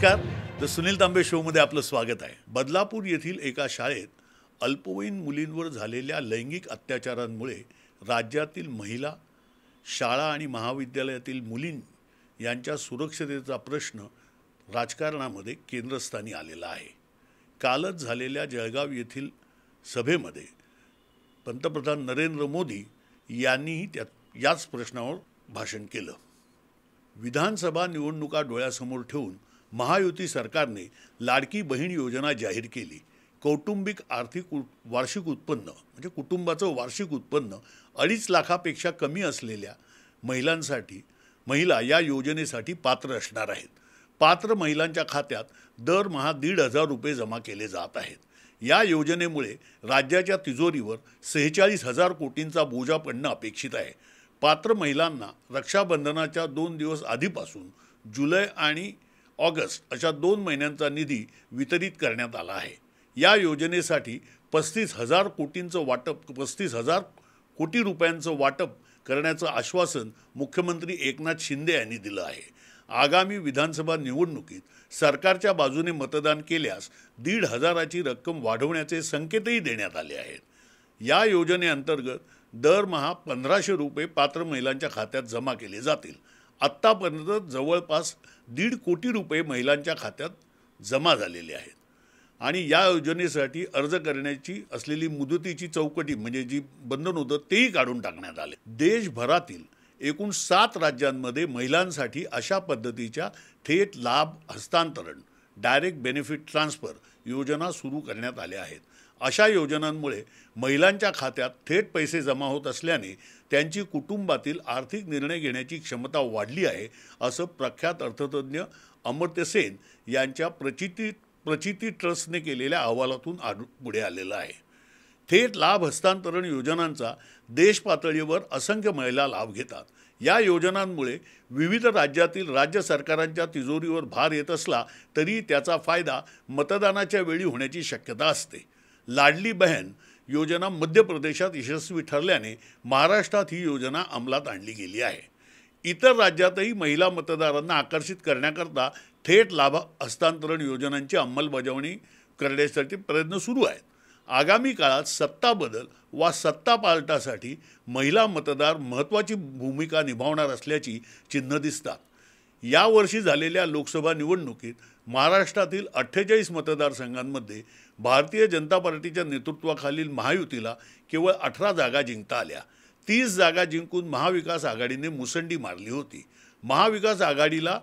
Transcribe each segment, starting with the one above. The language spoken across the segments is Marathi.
नमस्कार. द सुनील तांबे शोमध्ये आपलं स्वागत आहे. बदलापूर येथील एका शाळेत अल्पवयीन मुलींवर झालेल्या लैंगिक अत्याचारांमुळे राज्यातील महिला, शाळा आणि महाविद्यालयातील मुलीं यांच्या सुरक्षतेचा प्रश्न राजकारणामध्ये केंद्रस्थानी आलेला आहे. कालच झालेल्या जळगाव येथील सभेमध्ये पंतप्रधान नरेंद्र मोदी यांनीही याच प्रश्नावर भाषण केलं. विधानसभा निवडणुका डोळ्यासमोर ठेवून महायुती सरकारने लाडकी बहीण योजना जाहीर केली. कौटुंबिक आर्थिक वार्षिक उत्पन्न म्हणजे कुटुंबाचं वार्षिक उत्पन्न 2.5 लाखापेक्षा कमी असलेल्या महिला या योजनेसाठी पात्र असणार आहेत. पात्र महिलांच्या खात्यात दरमहा 1,500 रुपये जमा केले जात आहेत. या योजनेमुळे राज्याच्या तिजोरीवर 46,000 कोटींचा बोजा पडणं अपेक्षित आहे. पात्र महिलांना रक्षाबंधनाच्या 2 दिवस आधीपासून जुलै आणि ऑगस्ट अशा 2 महिन्यांचा निधी वितरित करण्यात आला आहे. या योजनेसाठी 35,000 कोटी रुपयांचं वाटप करण्याचं आश्वासन मुख्यमंत्री एकनाथ शिंदे यांनी दिलं आहे. आगामी विधानसभा निवडणुकीत सरकारच्या बाजूने मतदान केल्यास 1,500ची रक्कम वाढवण्याचे संकेतही देण्यात आले आहेत. या योजनेअंतर्गत दरमहा 1,500 रुपये पात्र महिलांच्या खात्यात जमा केले जातील. आत्तापर्यंत जवळपास 1.5 कोटी रुपये महिलांच्या खात्यात जमा झालेले आहेत आणि या योजनेसाठी अर्ज करण्याची असलेली मुदतीची चौकटी म्हणजे जी बंधन होतं तेही काढून टाकण्यात आले. देशभरातील एकूण 7 राज्यांमध्ये महिलांसाठी अशा पद्धतीच्या थेट लाभ हस्तांतरण डायरेक्ट बेनिफिट ट्रान्सफर योजना सुरू करण्यात आल्या आहेत. अशा योजनांमुळे महिलांच्या खात्यात थेट पैसे जमा होत असल्याने त्यांची कुटुंबातील आर्थिक निर्णय घेण्याची क्षमता वाढली आहे, असं प्रख्यात अर्थतज्ञ अमर्त्य सेन यांच्या प्रचिती ट्रस्टने केलेल्या अहवालातून पुढे आलेलं आहे. थेट लाभ हस्तांतरण योजनांचा देश पातळीवर असंख्य महिला लाभ घेतात. या योजनांमुळे विविध राज्यातील राज्य सरकारांच्या तिजोरीवर भार येत असला तरी त्याचा फायदा मतदानाच्या वेळी होण्याची शक्यता असते. लाडली बहन योजना मध्य प्रदेशात यशस्वी ठरल्याने महाराष्ट्रात ही योजना अंमलात आणली गेली आहे. इतर राज्यातही महिला मतदारांना आकर्षित करण्याकरता थेट लाभ हस्तांतरण योजनांची अंमलबजावणी करण्यासाठी प्रयत्न सुरू आहेत. आगामी काळात सत्ता बदल वा सत्ता पालटासाठी महिला मतदार महत्त्वाची भूमिका निभावणार असल्याची चिन्ह दिसतात. यावर्षी झालेल्या लोकसभा निवडणुकीत महाराष्ट्रातील 48 मतदारसंघांमध्ये भारतीय जनता पार्टीच्या नेतृत्वाखालील महायुतीला केवळ 18 जागा जिंकता आल्या. 30 जागा जिंकून महाविकास आघाडीने मुसंडी मारली होती. महाविकास आघाडीला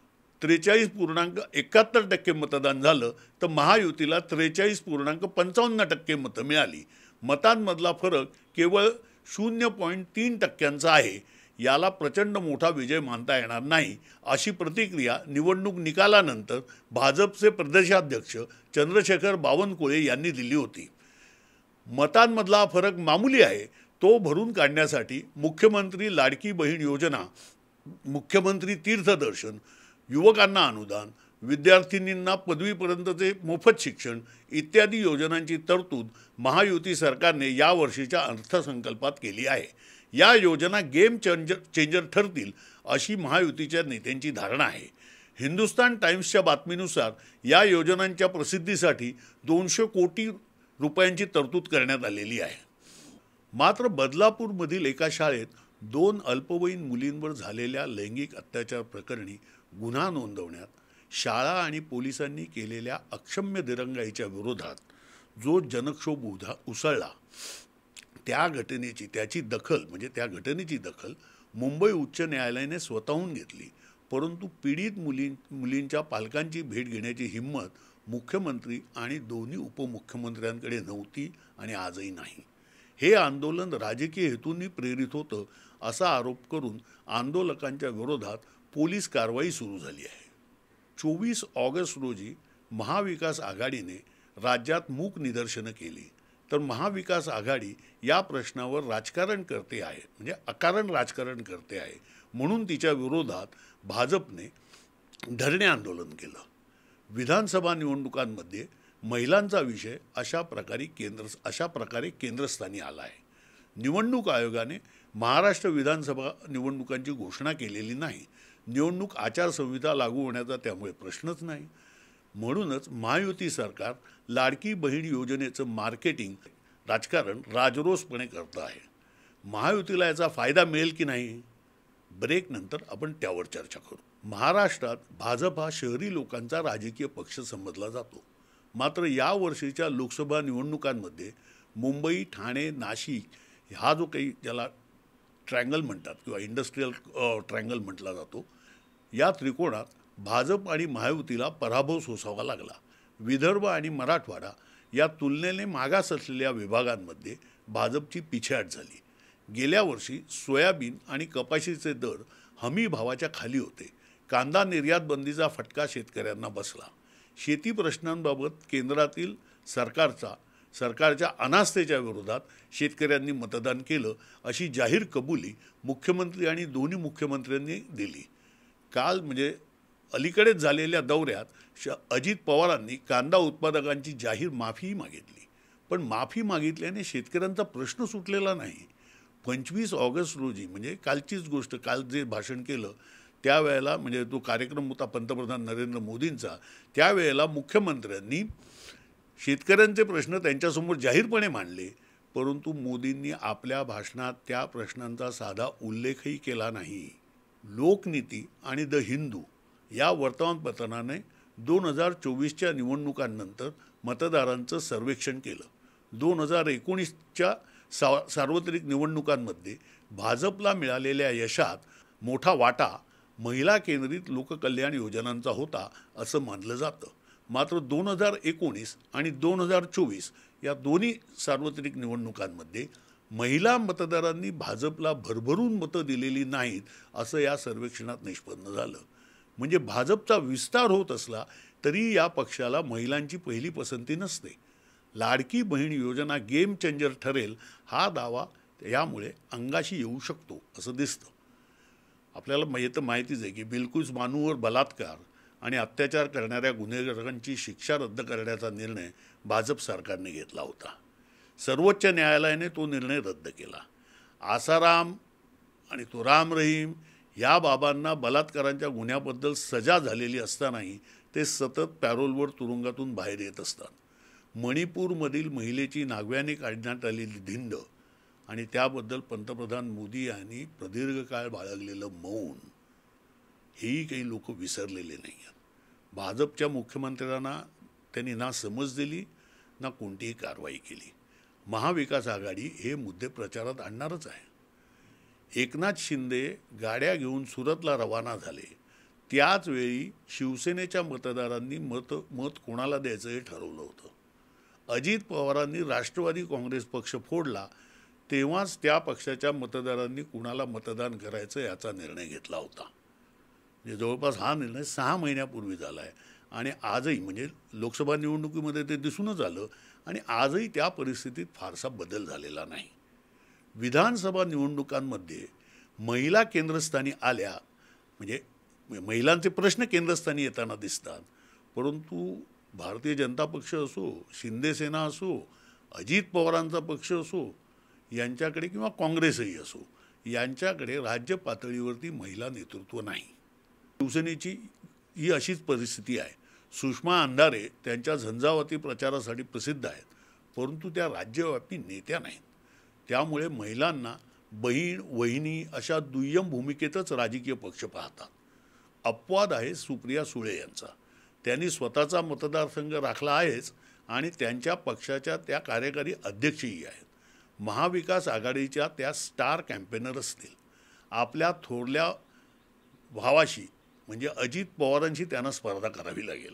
43.71% मतदान झालं तर महायुतीला 43.55% मतं मिळाली. मतांमधला फरक केवळ 0.3% आहे. याला प्रचंड मोठा विजय मानता येणार नाही, अशी प्रतिक्रिया निवडणूक निकालानंतर भाजपचे प्रदेशाध्यक्ष चंद्रशेखर बावनकुळे यांनी दिली होती. मतांमधला फरक मामूली आहे तो भरून काढण्यासाठी मुख्यमंत्री लाडकी बहीण योजना, मुख्यमंत्री तीर्थदर्शन, युवकांना अनुदान, विद्यार्थिनींना पदवीपर्यंतचे मोफत शिक्षण इत्यादी योजनांची तरतूद महायुती सरकारने यावर्षीच्या अर्थसंकल्पात केली आहे. या योजना गेम चेंजर ठरतील अशी महायुतीच्या नेत्यांची धारणा आहे. हिंदुस्तान टाइम्सच्या बातमीनुसार या योजनांच्या प्रसिद्धीसाठी 200 कोटी रुपयांची तरतूद करण्यात आलेली आहे. मात्र बदलापूरमधील एका शाळेत 2 अल्पवयीन मुलींवर झालेल्या लैंगिक अत्याचार प्रकरणी गुन्हा नोंदवण्यात शाळा आणि पोलिसांनी केलेल्या अक्षम्य दिरंगाईच्या विरोधात जो जनक्षोभ उसळला त्या घटनेची दखल मुंबई उच्च न्यायालयाने स्वतःहून घेतली. परंतु पीडित मुलींच्या पालकांची भेट घेण्याची हिंमत मुख्यमंत्री आणि दोन्ही उपमुख्यमंत्र्यांकडे नव्हती आणि आजही नाही. हे आंदोलन राजकीय हेतूंनी प्रेरित होतं असा आरोप करून आंदोलकांच्या विरोधात पोलीस कारवाई सुरू झाली आहे. 24 ऑगस्ट रोजी महाविकास आघाडीने राज्यात मूक निदर्शनं केली तर महाविकास आघाडी या प्रश्नावर राजकारण करते आहे, म्हणजे अकारण राजकारण करते आहे म्हणून तिच्या विरोधात भाजपने धरणे आंदोलन केलं. विधानसभा निवडणुकांमध्ये महिलांचा विषय अशा प्रकारे केंद्रस्थानी आला आहे. निवडणूक आयोगाने महाराष्ट्र विधानसभा निवडणुकांची घोषणा केलेली नाही. निवडणूक आचारसंहिता लागू होण्याचा त्यामुळे प्रश्नच नाही. म्हणूनच महायुती सरकार लाडकी बहीण योजनेचं मार्केटिंग राजकारण राजरोसपणे करतं आहे. महायुतीला याचा फायदा मिळेल की नाही, ब्रेक नंतर आपण त्यावर चर्चा करू. महाराष्ट्रात भाजप हा शहरी लोकांचा राजकीय पक्ष समजला जातो. मात्र या वर्षीच्या लोकसभा निवडणुकांमध्ये मुंबई, ठाणे, नाशिक हा जो काही ज्याला ट्रँगल म्हणतात किंवा इंडस्ट्रीयल ट्रँगल म्हटला जातो, या त्रिकोणात भाजप आणि महायुतीला पराभव सोसावा लागला. विदर्भ आणि मराठवाडा या तुलनेने मागास असलेल्या विभागांमध्ये भाजपची पिछेहाट झाली. गेल्या वर्षी सोयाबीन आणि कपाशीचे दर हमी भावाच्या खाली होते. कांदा निर्यात बंदीचा फटका शेतकऱ्यांना बसला. शेती प्रश्नांबाबत केंद्रातील सरकारच्या अनास्थेच्या विरोधात शेतकऱ्यांनी मतदान केलं अशी जाहीर कबुली मुख्यमंत्री आणि दोन्ही मुख्यमंत्र्यांनी दिली. काल म्हणजे अलीकडेच झालेल्या दौऱ्यात अजित पवारांनी कांदा उत्पादकांची जाहीर माफीही मागितली. पण माफी मागितल्याने शेतकऱ्यांचा प्रश्न सुटलेला नाही. 25 ऑगस्ट रोजी म्हणजे कालचीच गोष्ट, काल जे भाषण केलं त्यावेळेला म्हणजे तो कार्यक्रम होता पंतप्रधान नरेंद्र मोदींचा, त्यावेळेला मुख्यमंत्र्यांनी शेतकऱ्यांचे प्रश्न त्यांच्यासमोर जाहीरपणे मांडले. परंतु मोदींनी आपल्या भाषणात त्या प्रश्नांचा साधा उल्लेखही केला नाही. लोकनीती आणि द हिंदू या वर्तमानपत्राने 2024च्या निवडणुकांनंतर मतदारांचं सर्वेक्षण केलं. 2019च्या सार्वत्रिक निवडणुकांमध्ये भाजपला मिळालेल्या यशात मोठा वाटा महिला केंद्रित लोककल्याण योजनांचा होता असं मानलं जातं. मात्र 2019 आणि 2024 या दोन्ही सार्वत्रिक निवडणुकांमध्ये महिला मतदारांनी भाजपला भरभरून मतं दिलेली नाहीत असं या सर्वेक्षणात निष्पन्न झालं. म्हणजे भाजपचा विस्तार होत असला तरी या पक्षाला महिलांची पहिली पसंती नसते. लाडकी बहीण योजना गेम चेंजर ठरेल हा दावा यामुळे अंगाशी येऊ शकतो असं दिसतं. आपल्याला माहितीच आहे की बिल्कुल बानूवर बलात्कार आणि अत्याचार करणाऱ्या गुन्हेगारांची शिक्षा रद्द करण्याचा निर्णय भाजप सरकारने घेतला होता. सर्वोच्च न्यायालयाने तो निर्णय रद्द केला. आसाराम आणि तो राम रहीम या बाबांना बलात्कारांच्या गुन्ह्याबद्दल सजा झालेली असतानाही ते सतत पॅरोलवर तुरुंगातून बाहेर येत असतात. मणिपूरमधील महिलेची नागव्याने काढण्यात आलेली धिंड आणि त्याबद्दल पंतप्रधान मोदी यांनी प्रदीर्घ काळ बाळगलेलं मौन हेही काही लोक विसरलेले नाही आहेत. भाजपच्या मुख्यमंत्र्यांना त्यांनी ना समज दिली ना कोणतीही कारवाई केली. महाविकास आघाडी हे मुद्दे प्रचारात आणणारच आहे. एकनाथ शिंदे गाड्या घेऊन सुरतला रवाना झाले. त्याच वेळी शिवसेनेच्या मतदारांनी मत कोणाला द्यायचं हे ठरवलं होतं. अजित पवारांनी राष्ट्रवादी काँग्रेस पक्ष फोडला तेव्हाच त्या पक्षाच्या मतदारांनी कुणाला मतदान करायचं याचा निर्णय घेतला होता. म्हणजे जवळपास हा निर्णय 6 महिन्यापूर्वी झाला आहे आणि आजही म्हणजे लोकसभा निवडणुकीमध्ये ते दिसूनच आलं आणि आजही त्या परिस्थितीत फारसा बदल झालेला नाही. विधानसभा निवडणुकांमध्ये महिला केंद्रस्थानी आल्या म्हणजे महिलांचे प्रश्न केंद्रस्थानी येताना दिसतात. परंतु भारतीय जनता पक्ष असो, शिंदेसेना असो, अजित पवारांचा पक्ष असो यांच्याकडे किंवा काँग्रेसही असो यांच्याकडे राज्य पातळीवरती महिला नेतृत्व नाही. शिवसेनेची ही अशीच परिस्थिती आहे. सुषमा अंधारे त्यांच्या झंझावाती प्रचारासाठी प्रसिद्ध आहेत, परंतु त्या राज्यव्यापी नेत्या नाहीत. त्यामुळे महिलांना बहीण वहिनी अशा दुय्यम भूमिकेतच राजकीय पक्ष पाहतात. अपवाद आहे सुप्रिया सुळे यांचा. त्यांनी स्वतःचा मतदारसंघ राखला आहेच आणि त्यांच्या पक्षाच्या त्या कार्यकारी अध्यक्षही आहेत. महाविकास आघाडीच्या त्या स्टार कॅम्पेनर असतील. आपल्या थोरल्या भावाशी म्हणजे अजित पवारांशी त्यांना स्पर्धा करावी लागेल.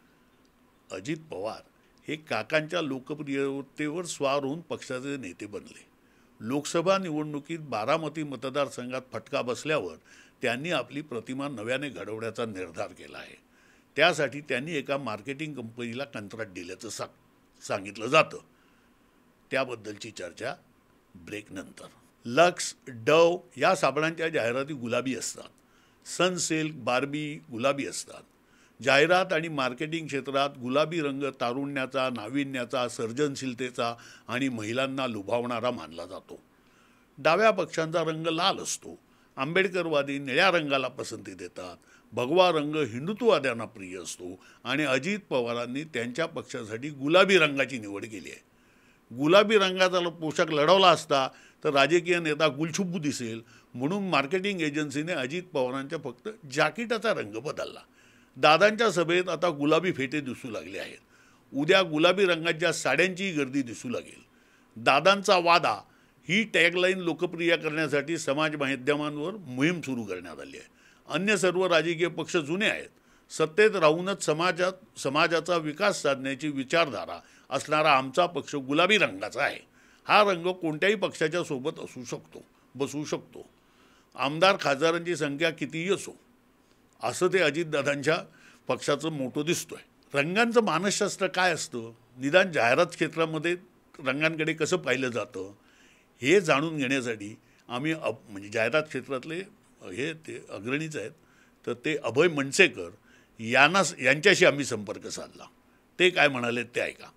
अजित पवार हे काकांच्या लोकप्रियतेवर स्वार होऊन पक्षाचे नेते बनले. लोकसभा निवडणुकीत बारामती मतदारसंघात फटका बसल्यावर त्यांनी आपली प्रतिमा नव्याने घडवण्याचा निर्धार केला आहे. त्यासाठी त्यांनी एका मार्केटिंग कंपनीला कंत्राट दिल्याचं सांगितलं जातं. त्याबद्दलची चर्चा ब्रेक नंतर. लक्स, डव या साबणांच्या जाहिराती गुलाबी असतात. सनसिल्क, बार्बी गुलाबी असतात. जाहिरात आणि मार्केटिंग क्षेत्रात गुलाबी रंग तारुण्याचा, नाविन्याचा, सर्जनशीलतेचा आणि महिलांना लुभावणारा मानला जातो. डाव्या पक्षांचा रंग लाल असतो आंबेडकरवादी निळ्या रंगाला पसंती देतात, भगवा रंग हिंदुत्ववाद्यांना प्रिय असतो आणि अजित पवारांनी त्यांच्या पक्षासाठी गुलाबी रंगाची निवड केली आहे. गुलाबी रंगाचा पोशाख लढवला असता तर राजकीय नेता गुलछुब्बू दिसेल म्हणून मार्केटिंग एजन्सीने अजित पवारांच्या फक्त जाकीटाचा रंग बदलला. दादांच्या सभेत आता गुलाबी फेटे दिसू लागले आहेत. उद्या गुलाबी रंगाच्या साड्यांचीही गर्दी दिसू लागेल. दादांचा वादा ही टॅगलाईन लोकप्रिय करण्यासाठी समाज माध्यमांवर मोहीम सुरू करण्यात आली आहे. अन्य सर्व राजकीय पक्ष जुने आहेत. सत्तेत राहूनच समाजाचा विकास साधण्याची विचारधारा असणारा आमचा पक्ष गुलाबी रंगाचा आहे. हा रंग कोणत्याही पक्षाच्या सोबत बसू शकतो. आमदार खासदारांची संख्या कितीही असो, असं ते अजितदादांच्या पक्षाचं मोठं दिसतोय. रंगांचं मानसशास्त्र काय असतं, निदान जाहिरात क्षेत्रामध्ये रंगांकडे कसं पाहिलं जातं हे जाणून घेण्यासाठी आम्ही म्हणजे जाहिरात क्षेत्रातले ते अग्रणीच आहेत, तर ते अभय मनसेकर यांच्याशी आम्ही संपर्क साधला. ते काय म्हणाले ते ऐका.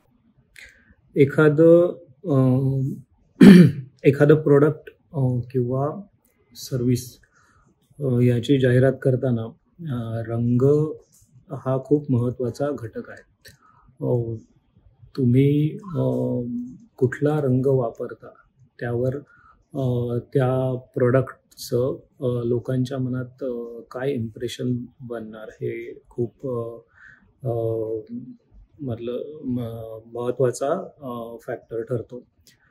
एखादं प्रोडक्ट किंवा सर्विस याची जाहिरात करताना रंग हा खूप महत्त्वाचा घटक आहे. तुम्ही कुठला रंग वापरता त्यावर त्या प्रोडक्टचं लोकांच्या मनात काय इम्प्रेशन बनणार हे खूप महत्त्वाचा फॅक्टर ठरतो.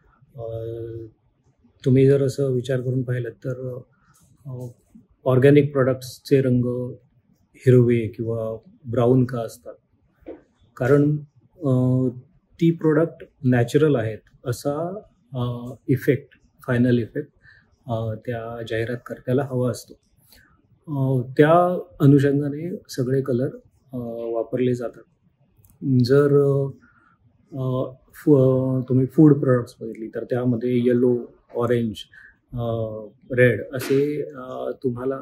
तुम्ही जर असं विचार करून पाहिलं तर ऑर्गॅनिक प्रोडक्ट्सचे रंग हिरवे किंवा ब्राऊन का असतात, कारण ती प्रोडक्ट नॅचरल आहेत असा फायनल इफेक्ट त्या जाहिरातकर्त्याला हवा असतो. त्या अनुषंगाने सगळे कलर वापरले जातात. जर तुम्ही फूड प्रोडक्ट्स बघितली तर त्यामध्ये येलो, ऑरेंज, रेड असे तुम्हाला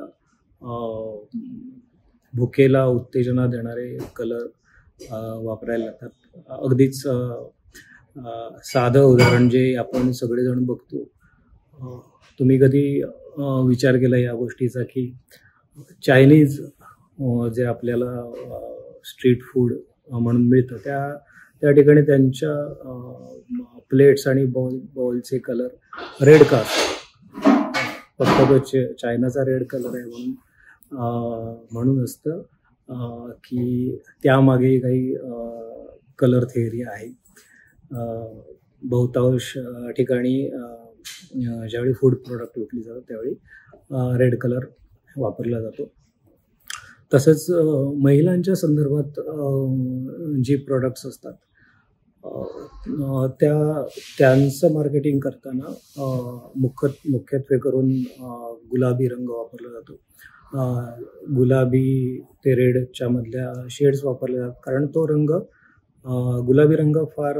भुकेला उत्तेजना देणारे कलर वापरायला लागतात. अगदीच साधं उदाहरण जे आपण सगळेजण बघतो, तुम्ही कधी विचार केला या गोष्टीचा की चायनीज जे आपल्याला स्ट्रीट फूड म्हणून मिळतं त्या ठिकाणी त्यांच्या प्लेट्स आणि बाउलचे कलर रेड का असतात? फक्त तो चायनाचा रेड कलर आहे म्हणून असतं की त्यामागे काही कलर थिअरी आहे. बहुतांश ठिकाणी ज्यावेळी फूड प्रोडक्ट विकली जातात त्यावेळी रेड कलर वापरला जातो. तसंच महिलांच्या संदर्भात जी प्रोडक्ट्स असतात त्यांचं मार्केटिंग करताना मुख्यत्वे करून गुलाबी रंग वापरला जातो. गुलाबी ते रेडच्या मधल्या शेड्स वापरले जातात, कारण तो रंग गुलाबी रंग फार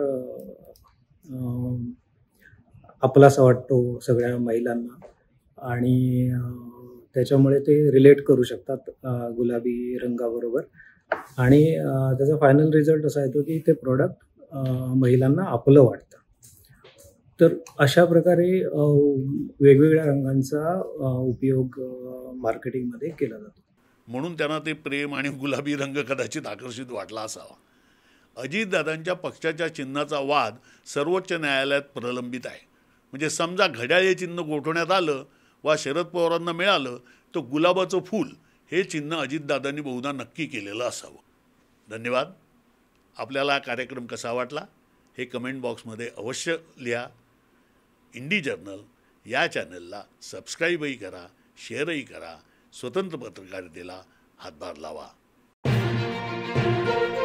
आपलासा वाटतो सगळ्या महिलांना आणि त्याच्यामुळे ते रिलेट करू शकतात गुलाबी रंगाबरोबर आणि त्याचा फायनल रिझल्ट असा येतो की ते प्रोडक्ट महिलांना आपलं वाटतं. तर अशा प्रकारे वेगवेगळ्या रंगांचा उपयोग मार्केटिंगमध्ये केला जातो. म्हणून त्यांना ते प्रेम आणि गुलाबी रंग कदाचित आकर्षित वाटला असावा. अजितदादांच्या पक्षाच्या चिन्हाचा वाद सर्वोच्च न्यायालयात प्रलंबित आहे. म्हणजे समजा घड्याळ हे चिन्ह गोठवण्यात आलं वा शरद पवारांना मिळालं तर गुलाबाचं फूल हे चिन्ह अजितदादांनी बहुधा नक्की केलेलं असावं. धन्यवाद. आपल्याला हा कार्यक्रम कसा वाटला हे कमेंट बॉक्समध्ये अवश्य लिहा. इंडी जर्नल या चॅनलला सबस्क्राईबही करा, शेअरही करा, स्वतंत्र पत्रकारितेला हातभार लावा.